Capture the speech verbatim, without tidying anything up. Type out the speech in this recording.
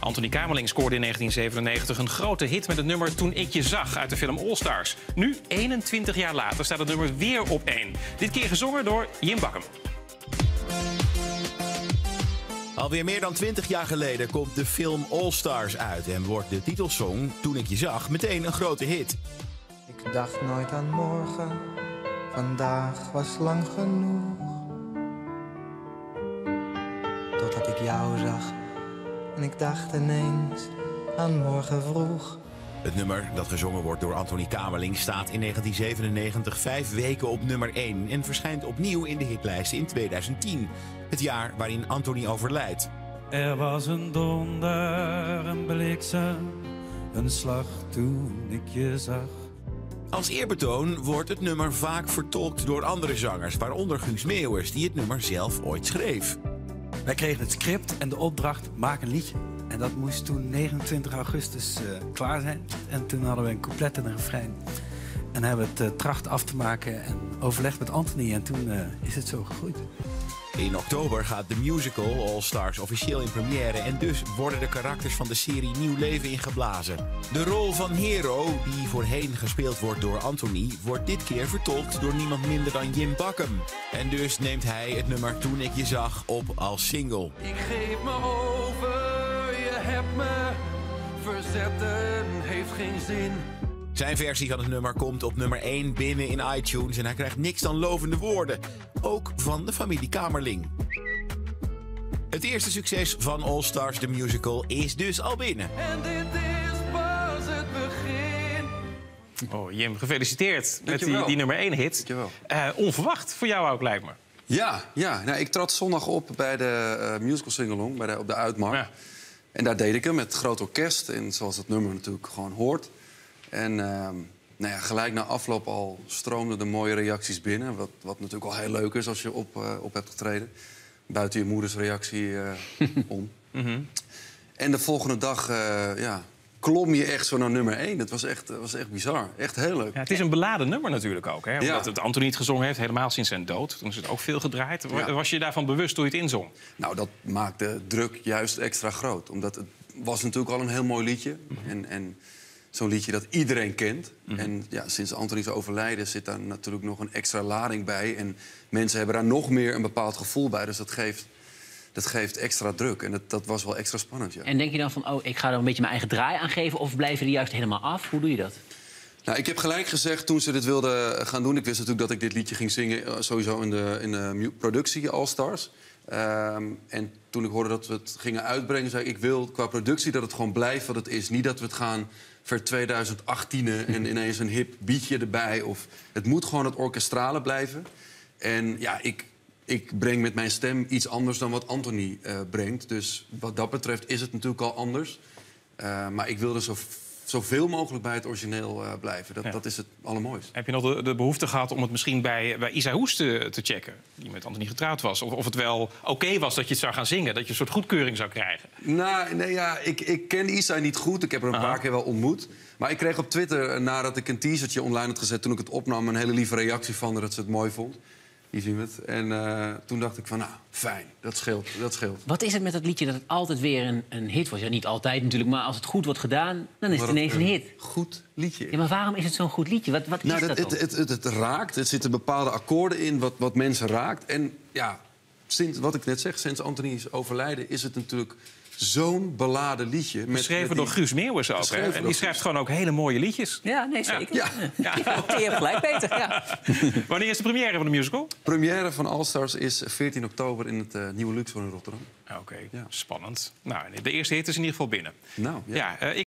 Anthony Kamerling scoorde in negentien zevenennegentig een grote hit met het nummer Toen ik je zag uit de film All Stars. Nu, eenentwintig jaar later, staat het nummer weer op één. Dit keer gezongen door Jim Bakkum. Alweer meer dan twintig jaar geleden komt de film All Stars uit en wordt de titelsong Toen ik je zag meteen een grote hit. Ik dacht nooit aan morgen, vandaag was lang genoeg. Totdat ik jou zag en ik dacht ineens aan morgen vroeg. Het nummer dat gezongen wordt door Anthony Kamerling staat in negentien zevenennegentig vijf weken op nummer één... en verschijnt opnieuw in de hitlijst in tweeduizend tien, het jaar waarin Anthony overlijdt. Er was een donder, een bliksem, een slag toen ik je zag. Als eerbetoon wordt het nummer vaak vertolkt door andere zangers, waaronder Guus Meeuwis, die het nummer zelf ooit schreef. Wij kregen het script en de opdracht, maak een liedje. En dat moest toen negenentwintig augustus uh, klaar zijn. En toen hadden we een couplet en een refrein. En hebben we het uh, tracht af te maken en overlegd met Anthony. En toen uh, is het zo gegroeid. In oktober gaat de musical All Stars officieel in première en dus worden de karakters van de serie nieuw leven ingeblazen. De rol van Hero, die voorheen gespeeld wordt door Anthony, wordt dit keer vertolkt door niemand minder dan Jim Bakkum. En dus neemt hij het nummer Toen ik je zag op als single. Ik geef me over, je hebt me verzetten, heeft geen zin. Zijn versie van het nummer komt op nummer één binnen in iTunes en hij krijgt niks dan lovende woorden. Ook van de familie Kamerling. Het eerste succes van All Stars The Musical is dus al binnen. En dit is pas het begin. Oh, Jim, gefeliciteerd met die, Dankjewel. die nummer één hit. Dankjewel. Uh, onverwacht voor jou ook, lijkt me. Ja, ja. Nou, ik trad zondag op bij de uh, musical singalong bij de, op de Uitmarkt. Ja. En daar deed ik hem met groot orkest. En zoals het nummer natuurlijk gewoon hoort. En uh, nou ja, gelijk na afloop al stroomden de mooie reacties binnen. Wat, wat natuurlijk al heel leuk is als je op, uh, op hebt getreden. Buiten je moeders reactie uh, om. Mm-hmm. En de volgende dag uh, ja, klom je echt zo naar nummer één. Dat was echt, dat was echt bizar. Echt heel leuk. Ja, het is een beladen nummer natuurlijk ook. Hè? Omdat Ja. het Anthony het gezongen heeft, helemaal sinds zijn dood. Toen is het ook veel gedraaid. Ja. Was je daarvan bewust toen je het inzong? Nou, dat maakt de druk juist extra groot. Omdat het was natuurlijk al een heel mooi liedje. Mm-hmm. En, en zo'n liedje dat iedereen kent. Mm-hmm. En ja, sinds Anthony's overlijden zit daar natuurlijk nog een extra lading bij. En mensen hebben daar nog meer een bepaald gevoel bij. Dus dat geeft, dat geeft extra druk. En dat, dat was wel extra spannend, ja. En denk je dan van, oh, ik ga er een beetje mijn eigen draai aan geven... of blijven die juist helemaal af? Hoe doe je dat? Nou, ik heb gelijk gezegd toen ze dit wilden gaan doen... ik wist natuurlijk dat ik dit liedje ging zingen... uh, sowieso in de, in de mu- productie All Stars. Um, en toen ik hoorde dat we het gingen uitbrengen... zei ik, ik wil qua productie dat het gewoon blijft wat het is. Niet dat we het gaan ver twintig achttien en ineens een hip beatje erbij. Of, het moet gewoon het orkestrale blijven. En ja, ik, ik breng met mijn stem iets anders dan wat Anthony uh, brengt. Dus wat dat betreft is het natuurlijk al anders. Uh, maar ik wilde zo... zoveel mogelijk bij het origineel uh, blijven. Dat, Ja. dat is het allermooiste. Heb je nog de, de behoefte gehad om het misschien bij, bij Isa Hoes te, te checken? Die met Anthony getrouwd was. Of, of het wel oké okay was dat je het zou gaan zingen? Dat je een soort goedkeuring zou krijgen? Nou, nee, ja, ik, ik ken Isa niet goed. Ik heb haar een Aha. paar keer wel ontmoet. Maar ik kreeg op Twitter, nadat ik een teasertje online had gezet... toen ik het opnam, een hele lieve reactie van haar dat ze het mooi vond. Hier zien we het. En uh, toen dacht ik van, nou, fijn. Dat scheelt, dat scheelt. Wat is het met dat liedje dat het altijd weer een, een hit wordt? Ja, niet altijd natuurlijk, maar als het goed wordt gedaan... dan is het Maar ineens dat een hit. Goed liedje. Ja, maar waarom is het zo'n goed liedje? Wat, wat Nou, is dat, dat het, dan? het, het, het raakt. Er zitten bepaalde akkoorden in wat, wat mensen raakt. En ja, sinds, wat ik net zeg, sinds Anthony's overlijden... is het natuurlijk zo'n beladen liedje. Met, Geschreven met door die- Guus Meeuwis ook. Hè? Geschrever En door die schrijft gewoon ook hele mooie liedjes. Ja, nee, zeker. Ja. Ja. Je hebt gelijk, Peter. Ja. Wanneer is de première van de musical? Première van All Stars is veertien oktober in het uh, Nieuwe Luxor in Rotterdam. Oké, Ja. spannend. Nou, de eerste hit is in ieder geval binnen. Nou, ja. Ja, uh, ik